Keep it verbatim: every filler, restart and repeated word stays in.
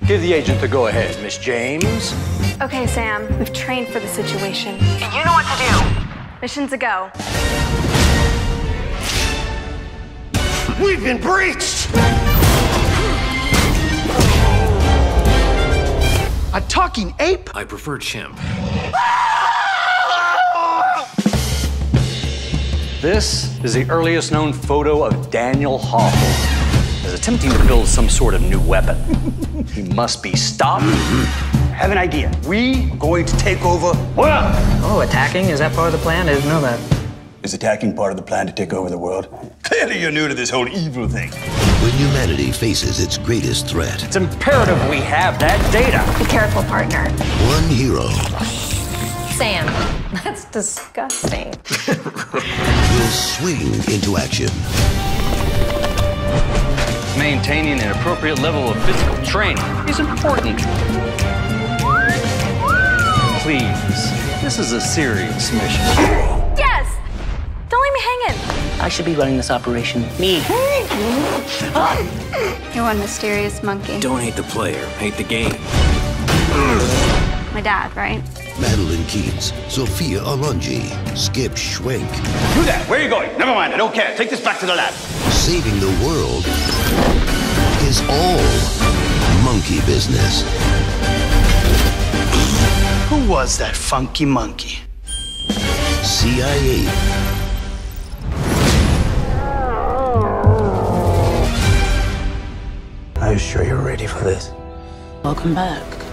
Give the agent the go-ahead, Miss James. Okay, Sam. We've trained for the situation. And you know what to do. Mission's a go. We've been breached! A talking ape? I prefer chimp. This is the earliest known photo of Daniel Hall as attempting to build some sort of new weapon. He must be stopped. I have an idea. We are going to take over world. Oh, attacking? Is that part of the plan? I didn't know that. Is attacking part of the plan to take over the world? Clearly you're new to this whole evil thing. When humanity faces its greatest threat, It's imperative we have that data. Be careful, partner. one hero Sam, that's disgusting. will swing into action. Maintaining an appropriate level of physical training is important. Please, this is a serious mission. Yes! Don't leave me hanging. I should be running this operation. Me. You're one mysterious monkey. Don't hate the player, hate the game. My dad, right? Madeline Keats, Sophia Alonji, Skip Schwenk, Do that. Where are you going? Never mind. I don't care. Take this back to the lab. saving the world is all monkey business. Who was that funky monkey? C I A. Are you sure you're ready for this? Welcome back.